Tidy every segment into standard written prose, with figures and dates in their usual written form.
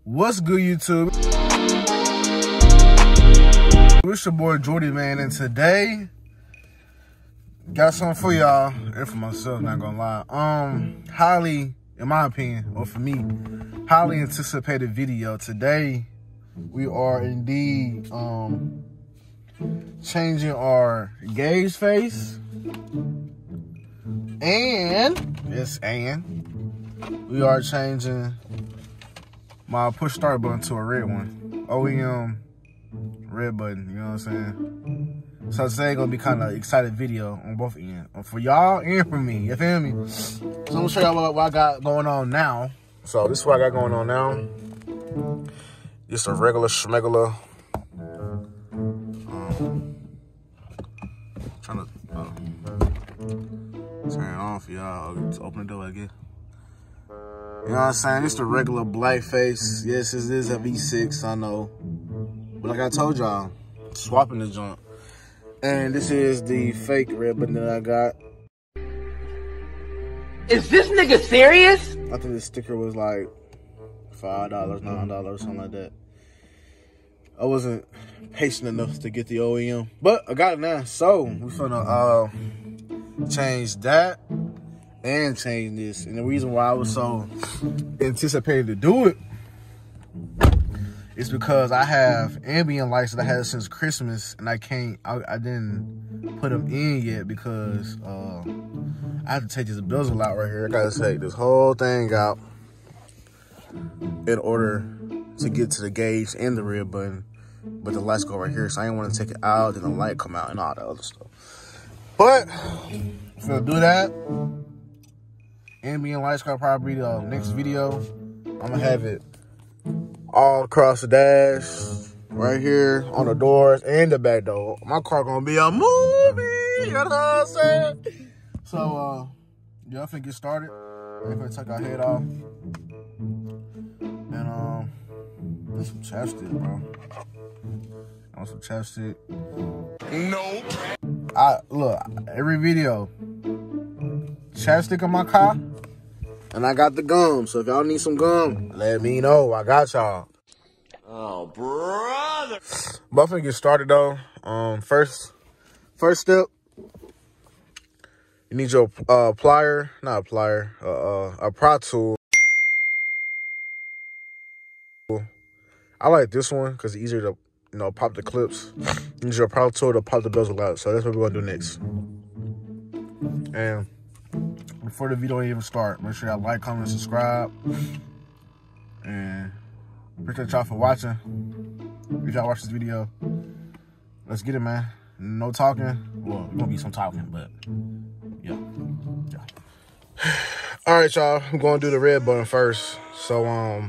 What's good, YouTube? It's your boy Jordy, man, and today got something for y'all and for myself, not gonna lie. Highly, in my opinion, or for me, highly anticipated video. Today we are indeed changing our gauge face, and we are changing my push start button to a red one. OEM red button, you know what I'm saying? So today gonna be kind of excited video on both ends, for y'all and for me, you feel me? So I'm gonna show y'all what I got going on now. So this is what I got going on now. Just a regular schmegular. Trying to turn it on for y'all. Just open the door again. You know what I'm saying? It's the regular black face. Yes, it is a V6, I know. But like I told y'all, swapping the joint. And this is the fake red button that I got. Is this nigga serious? I think the sticker was like $5, $9, something like that. I wasn't patient enough to get the OEM, but I got it now. So we finna change that and change this. And the reason why I was so anticipated to do it is because I have ambient lights that I had since Christmas, and I didn't put them in yet because I have to take this bezel out right here. I gotta take this whole thing out in order to get to the gauge and the red button, but the lights go right here, so I didn't want to take it out and the light come out and all that other stuff. But if I do that, ambient lights car probably the next video. I'm gonna have it all across the dash, right here on the doors and the back door. My car gonna be a movie, you know what I'm saying? So y'all finna get started. We're gonna take our head off and do some chapstick, bro. I want some chapstick. Nope. Look, every video, chapstick in my car, and I got the gum. So if y'all need some gum, let me know. I got y'all. Oh, brother. But I'm finna get started though. First step, you need your plier, not a plier, a pry tool. I like this one because it's easier to, you know, pop the clips. You need your pry tool to pop the bezel out. So that's what we're gonna do next. And before the video even start, make sure y'all like, comment, subscribe, and appreciate y'all for watching. If y'all watch this video, let's get it, man. No talking. Well, there's gonna be some talking, but yeah. All right, y'all. I'm gonna do the red button first. So,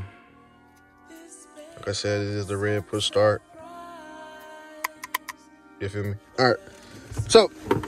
like I said, this is the red push start. You feel me? All right. So,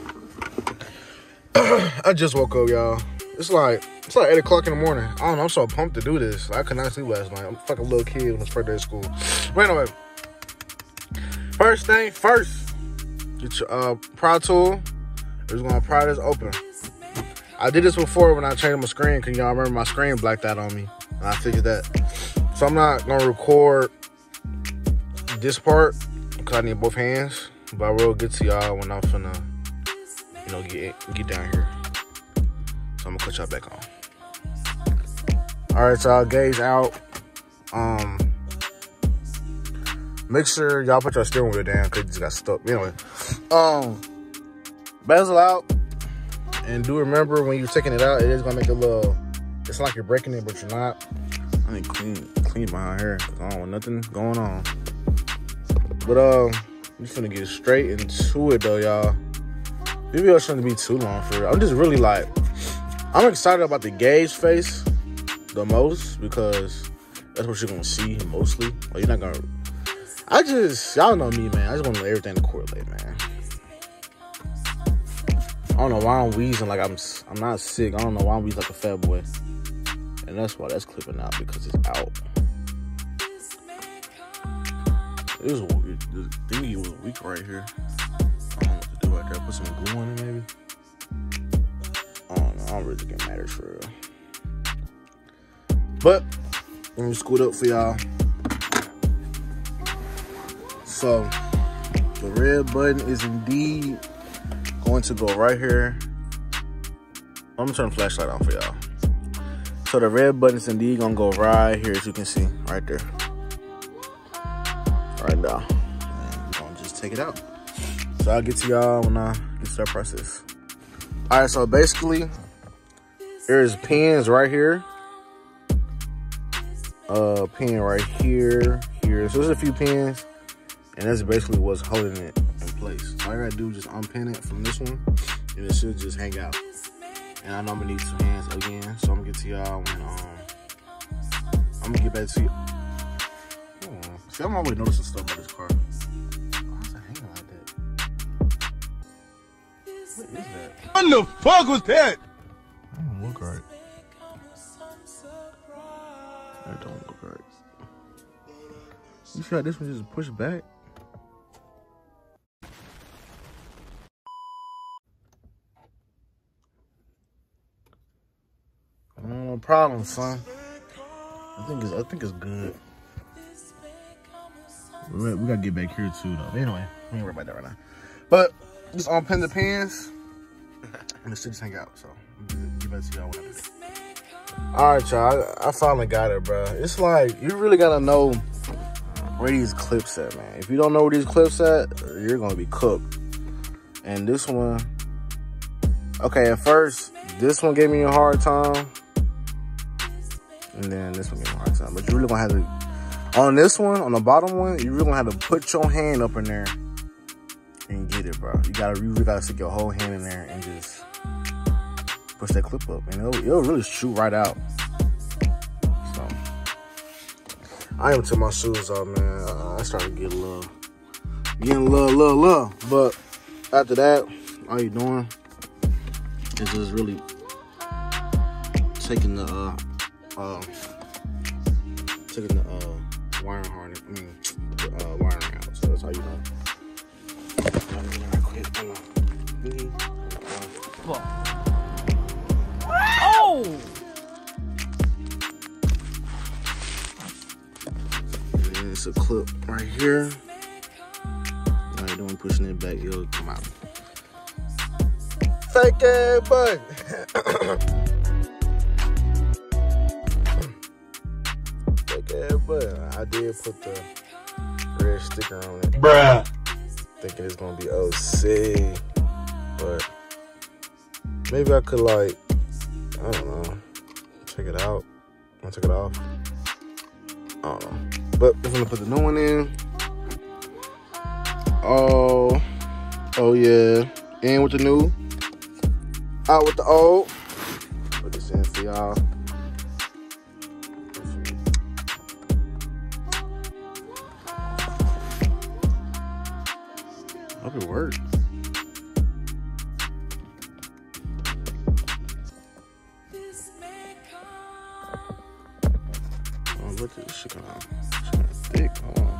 I just woke up, y'all. It's like 8 o'clock in the morning. I don't know, I'm so pumped to do this. I could not sleep last night. I'm a fucking little kid when it's first day of school. But anyway, first thing first, get your pry tool. We're just gonna pry this open. I did this before when I changed my screen, because y'all remember my screen blacked out on me, and I figured that. So I'm not gonna record this part because I need both hands, but I will get to y'all when I'm finna, you know, get down here. So I'm gonna cut y'all back on. All right, y'all, gauge out. Make sure y'all put your steering wheel down because it just got stuck. Anyway, bezel out, and do remember when you're taking it out, it is gonna make a little. It's like you're breaking it, but you're not. I need clean behind here because I don't want nothing going on. But I'm just gonna get straight into it though, y'all. This video shouldn't be too long for it. I'm just really like, I'm excited about the gauge face the most because that's what you're gonna see mostly. Or you're not gonna. Y'all know me, man. I just want to let everything correlate, man. I don't know why I'm wheezing like I'm not sick. I don't know why I'm wheezing like a fat boy. And that's why that's clipping out, because it's out. This thingy was weak right here. I don't know what to do right there. Put some glue on it, maybe. I don't know. I don't really think it matters for real. But let me scoot up for y'all. so the red button is indeed going to go right here. I'm gonna turn the flashlight on for y'all. So the red button is indeed gonna go right here, as you can see, right there. Right now. And we're gonna just take it out. So I'll get to y'all when I get to that process. Alright, so basically, there's pins right here. Pin right here, here. So there's a few pins, and that's basically what's holding it in place. All I gotta do is just unpin it from this one, and it should just hang out. And I know I'm gonna need some hands again, so I'm gonna get to y'all when I'm gonna get back to you. See, I'm always noticing stuff about this car. Why is it hanging like that? What is that? What the fuck was that? I don't look right. That don't look right. You feel like this one just pushed back? No problem, son. I think it's good. We gotta get back here too, though. Anyway, we ain't worry about that right now. But just unpin the pins, and the shit just hang out. So get back to y'all when I do that. All right, y'all. I finally got it, bro. It's like you really gotta know where these clips at, man. If you don't know where these clips at, you're gonna be cooked. And this one, okay, at first this one gave me a hard time, and then this one gave me a hard time. But you really gonna have to, on this one, on the bottom one, you really gonna have to put your hand up in there and get it, bro. You really gotta stick your whole hand in there and just push that clip up, and it'll really shoot right out. So I am to my shoes off, man. I started to get a little, but after that, all you doing is just really taking the wiring harness, the wiring out. So that's how you know. Oh! And it's a clip right here. Now you're doing pushing it back, it'll come out. Fake ass button. Fake ass button. I did put the red sticker on it. Bruh. Thinking it's gonna be OC, but maybe I could, like, I don't know, check it out. I'll take it off. I don't know. But we're gonna put the new one in. Oh yeah. In with the new, out with the old. Put this in for y'all. Hope it worked. Look at this shit on. It's thick. Hold on.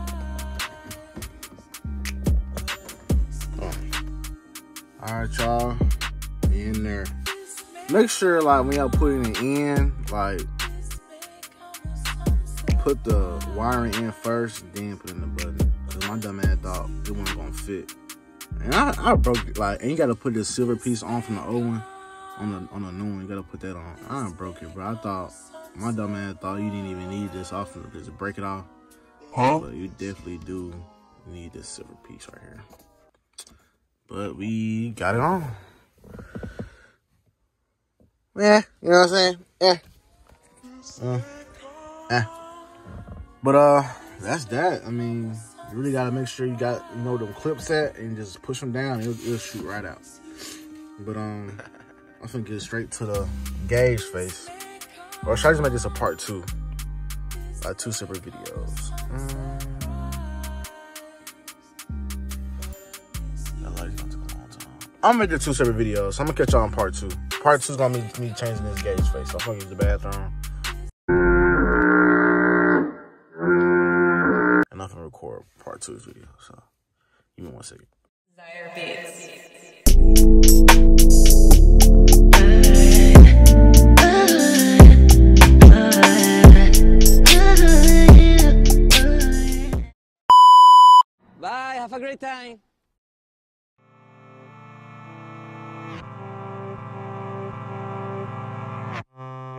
Alright, y'all. In there. Make sure, like, when y'all putting it in, like, put the wiring in first, then put in the button. Cause my dumb ass thought it wasn't gonna fit. And I broke it, like, and you gotta put this silver piece on from the old one on the new one. You gotta put that on. I broke it, bro. I thought, my dumb ass thought you didn't even need this off of just break it off. Huh? But you definitely do need this silver piece right here. But we got it on. Yeah, you know what I'm saying? Yeah. But that's that. I mean, you really gotta make sure you got, you know, them clips at, and just push them down. It'll shoot right out. But I'm finna get straight to the gauge face. Or should I just make this a part 2? Like 2 separate videos. That lighting's gonna take a long time. I'm gonna make it 2 separate videos. So I'm gonna catch y'all on part 2. Part 2 is gonna be me changing this gauge face. So I'm gonna use the bathroom. And I'm gonna record part 2 of this video. So give me 1 second. Zaire Beats. Bye. gang.